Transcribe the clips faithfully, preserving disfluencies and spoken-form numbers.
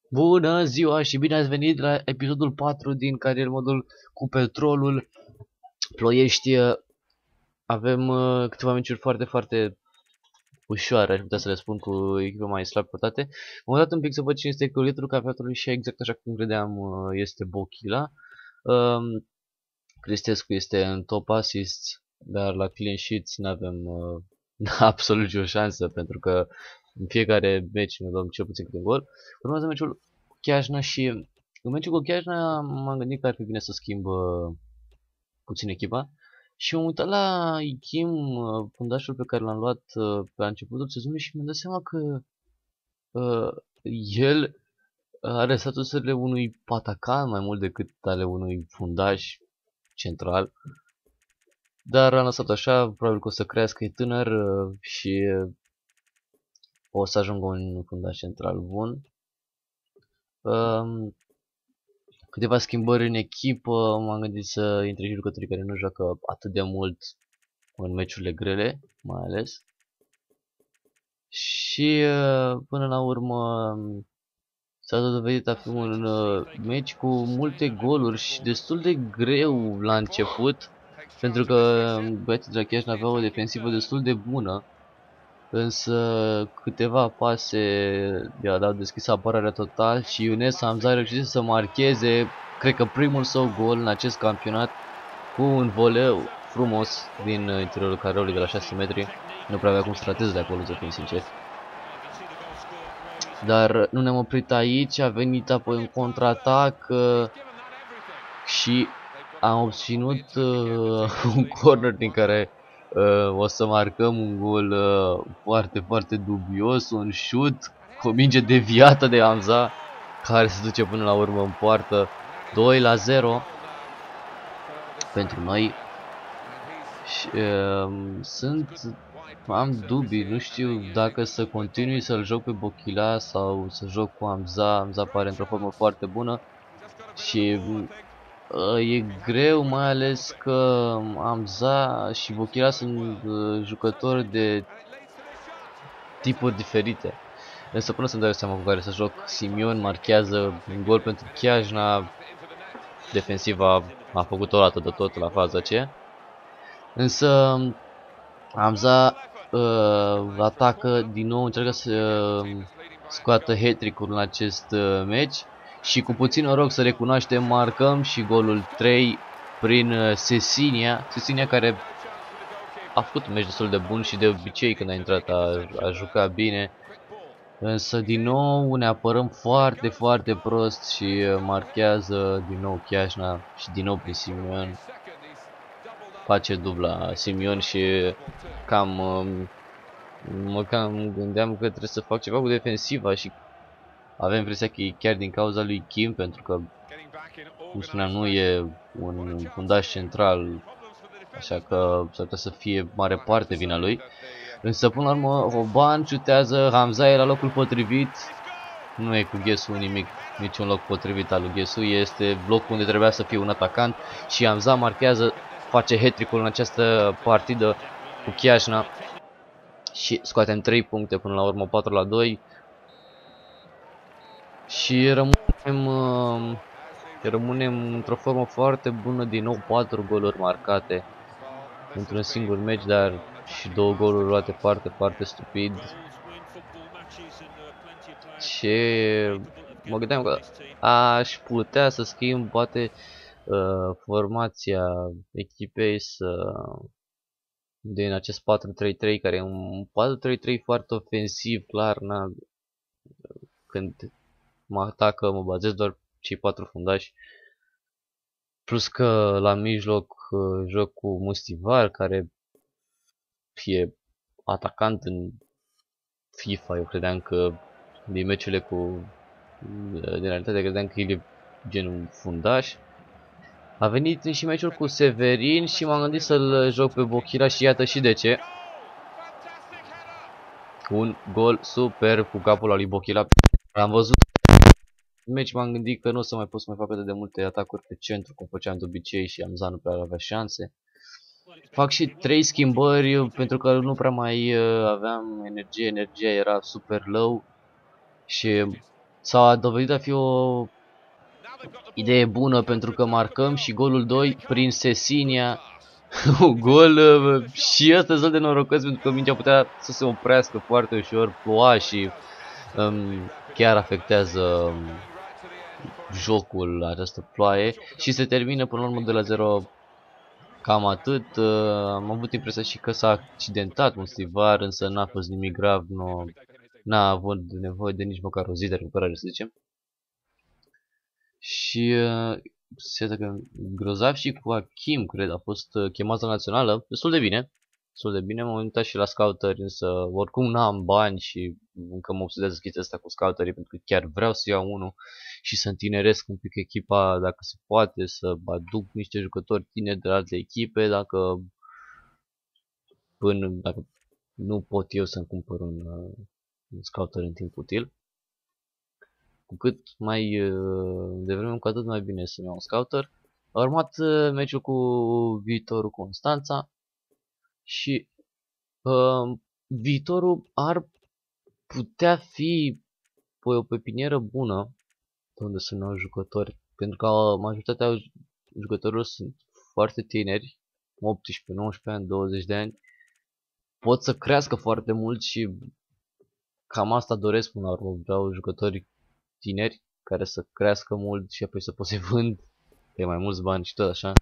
Bună ziua și bine ați venit la episodul patru din Carier Modul cu petrolul Ploiești. Avem uh, câteva meciuri foarte, foarte ușoare, aș putea să le spun, cu echipe mai slab cotate. M-am dat un pic să văd cine este colitul campionatului și exact așa cum credeam uh, este Bochila. Um, Cristescu este în top assist, dar la clean sheets nu avem uh, absolut nicio șansă, pentru că în fiecare meci ne luăm cel puțin câte un gol. Urmează meciul cu Chiajna și în meciul cu Chiajna m-am gândit că ar fi bine să schimb uh, puțin echipa și m-am uitat la Ichim, uh, fundașul pe care l-am luat uh, pe începutul sezonului și mi-am dat seama că uh, el are statusurile unui patacan mai mult decât ale unui fundaș central. Dar am lăsat așa, probabil că o să crească, e tânăr uh, și uh, o să ajungă un fundaș central bun. Um, câteva schimbări în echipă, m-am gândit să intre și jucătorii care nu joacă atât de mult în meciurile grele, mai ales. Și uh, până la urmă s-a dovedit a fi un uh, meci cu multe goluri și destul de greu la început, pentru că băieții de la Chiajna aveau o defensivă destul de bună. Însă câteva pase i-au deschis apărarea total și Younes Hamza a reușit să marcheze, cred că primul său gol în acest campionat, cu un voleu frumos din interiorul careului de la șase metri. Nu prea avea cum să trateze de acolo, să fim sinceri. Dar nu ne-am oprit aici, a venit apoi un contraatac uh, și am obținut uh, un corner din care uh, o să marcăm un gol uh, foarte, foarte dubios, un shoot cu o minge deviată de Hamza, care se duce până la urmă în poartă. Doi la zero pentru noi. Și, uh, sunt, am dubii, nu știu dacă să continui să-l joc pe Bochila sau să joc cu Hamza. Hamza pare într-o formă foarte bună și e greu, mai ales că Hamza și Bochila sunt uh, jucători de tipuri diferite. Însă până să-mi dau seama cu care să joc, Simion marchează un gol pentru Chiajna, defensiva a făcut o dată de tot la faza aceea. Însă Hamza uh, atacă din nou, încearcă să uh, scoată hat-trick-ul în acest uh, match și cu puțin noroc, să recunoaștem, marcăm și golul trei prin uh, Sesinia, Sesinia care a făcut un meci destul de bun și de obicei când a intrat a, a jucat bine. Însă din nou ne apărăm foarte, foarte prost și uh, marchează din nou Chiajna și din nou prin Simion. Face dubla Simion și cam um, mă cam gândeam că trebuie să fac ceva cu defensiva și avem impresia că e chiar din cauza lui Kim, pentru că, cum spuneam, nu e un fundaș central, așa că s-ar putea să fie mare parte vina lui. Însă până la urmă Hoban șutează, Hamza e la locul potrivit, nu e cu Ghesu nimic, niciun loc potrivit al lui Ghesu, este locul unde trebuia să fie un atacant și Hamza marchează, face hat-trick-ul în această partidă cu Chiajna și scoatem trei puncte până la urmă, patru la doi și rămânem, uh, rămânem într-o formă foarte bună, din nou patru goluri marcate într-un singur meci, dar și două goluri luate foarte, foarte stupid. Și mă gândeam că aș putea să schimb poate uh, formația echipei, să din acest patru trei trei, care e un patru trei trei foarte ofensiv, clar, na, când mă atacă mă bazez doar cei patru fundași, plus că la mijloc uh, joc cu Mustivar, care e atacant în FIFA. Eu credeam că din meciurile cu din realitate credeam că el e genul fundaș. A venit și meciul cu Severin și m-am gândit să-l joc pe Bochila și iată și de ce. Un gol super cu capul lui Bochila. Am văzut în meci, m-am gândit că nu o să mai pot să mai fac atât de multe atacuri pe centru cum făceam de obicei și Hamza nu prea avea șanse. Fac și trei schimbări pentru că nu prea mai aveam energie, energia era super low și s-a dovedit a fi o idee bună pentru că marcăm și golul doi prin Sesinia. Un gol uh, și ăsta zău de norocos pentru că mingea putea să se oprească foarte ușor, ploua și um, chiar afectează um, jocul această ploaie și se termină până la urmă de la zero. Cam atât. Uh, am avut impresia și că s-a accidentat un stivar, însă n-a fost nimic grav, nu n-a avut nevoie de nici măcar o zi de recuperare, să zicem. Și uh, se că grozav și cu Achim, cred, a fost uh, chemat la națională, destul de bine. Destul de bine, m-am uitat și la scouteri, însă oricum n-am bani și încă mă obsedează chestia asta cu scouterii, pentru că chiar vreau să iau unul și să întineresc un pic echipa, dacă se poate, să aduc niște jucători tineri de alte echipe, dacă până dacă nu pot eu să-mi cumpăr un, uh, un scouter în timp util. Cu cât mai uh, devreme, cu atât mai bine să-mi iau un scouter. A urmat uh, meciul cu Viitorul Constanța și uh, Viitorul ar putea fi pe o pepinieră bună unde sunt nou jucători, pentru că majoritatea jucătorilor sunt foarte tineri, optsprezece, nouăsprezece ani, douăzeci de ani, pot să crească foarte mult și cam asta doresc până la urmă. Vreau jucători tineri care să crească mult și apoi să pot să vând pe mai mulți bani și tot așa.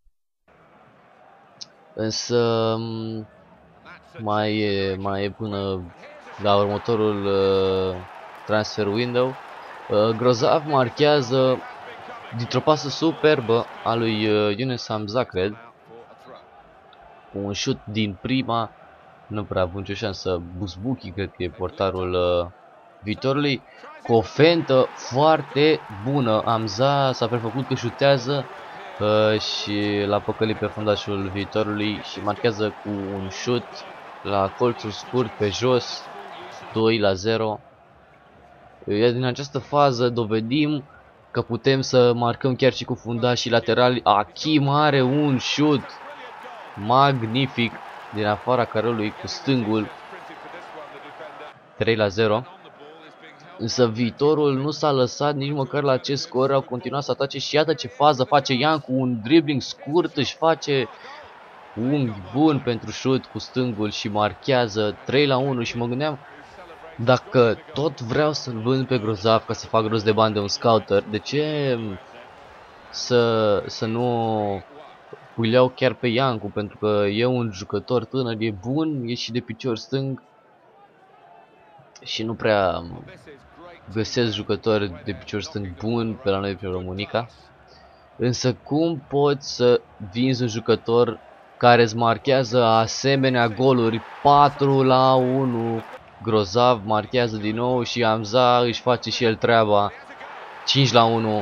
Însă mai e, mai e până la următorul uh, transfer window. Uh, Grozav marchează dintr-o pasă superbă a lui uh, Younes Hamza, cred. Cu un șut din prima, nu prea a avut nicio șansă. Buzbuki, cred că e portarul uh, Viitorului. Cu o fentă foarte bună. Hamza s-a prefăcut că șutează uh, și l-a păcălit pe fundașul Viitorului și marchează cu un șut la colțul scurt pe jos, doi la zero. Iar din această fază dovedim că putem să marcăm chiar și cu fundașii laterali. Achim are un șut magnific din afara careului cu stângul, trei la zero. Însă Viitorul nu s-a lăsat nici măcar la acest scor, au continuat să atace și iată ce fază face Ian cu un dribbling scurt, își face unghi bun pentru șut cu stângul și marchează trei la unu. Și mă gândeam, dacă tot vreau să-l vând pe Grozav ca să fac rost de bani de un scouter, de ce să, să nu îl iau chiar pe Iancu? Pentru că e un jucător tânăr, e bun, e și de picior stâng și nu prea găsesc jucători de picior stâng bun pe la noi pe Românica. Însă cum poți să vinzi un jucător care îți marchează asemenea goluri? Patru la unu. Grozav marchează din nou și Hamza își face și el treaba. cinci la unu.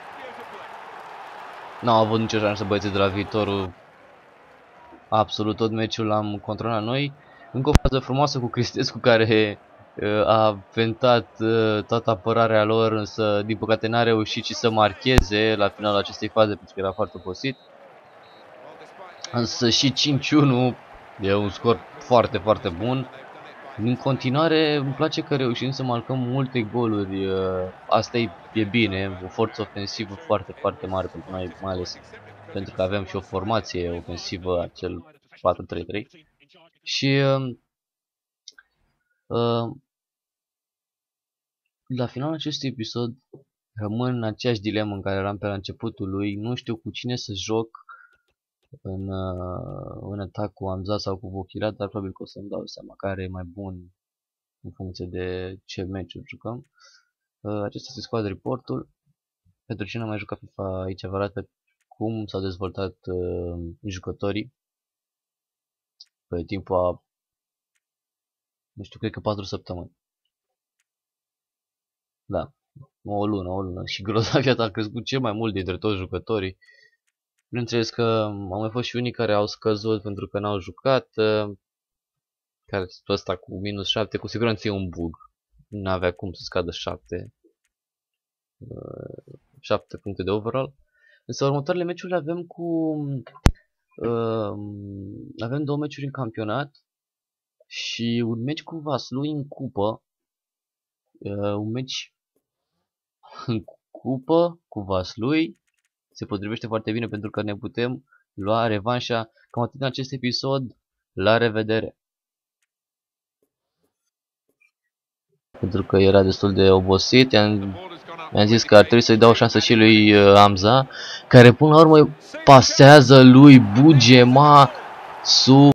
N-au avut nicio șansă băieții de la Viitorul. Absolut tot meciul l-am controlat noi. Încă o fază frumoasă cu Cristescu, care uh, a ventat uh, toată apărarea lor, însă din păcate n-a reușit și să marcheze la finalul acestei faze pentru că era foarte obosit. Însă și cinci unu e un scor foarte, foarte bun. În continuare îmi place că reușim să marcăm multe goluri. Asta e, e bine, o forță ofensivă foarte, foarte mare pentru noi, mai ales pentru că avem și o formație ofensivă, acel patru trei trei. Și uh, uh, la finalul acestui episod rămân în aceeași dilemă în care eram pe la începutul lui. Nu știu cu cine să joc în, uh, în atac, cu Hamza sau cu Vochirat, dar probabil că o să-mi dau seama care e mai bun în funcție de ce meciuri jucăm. Uh, acesta este squad reportul. Pentru cine a mai jucat FIFA, aici vă arată cum s-au dezvoltat uh, jucătorii pe timpul a, nu știu, cred că patru săptămâni. Da, o lună, o lună. Și Grozav a crescut cel mai mult dintre toți jucătorii. Bineînțeles că au mai fost și unii care au scăzut pentru că n-au jucat. Uh, care ăsta cu minus șapte, cu siguranță e un bug. N-avea cum să scadă șapte. șapte puncte de overall. Însă următoarele meciuri le avem cu uh, avem două meciuri în campionat și un meci cu Vaslui în cupă. Uh, un meci în cupă cu Vaslui. Se potrivește foarte bine pentru că ne putem lua revanșa. Cam atât în acest episod. La revedere! Pentru că era destul de obosit, i-am mi-am zis că ar trebui să-i dau o șansă și lui uh, Hamza, care până la urmă pasează lui Bugema su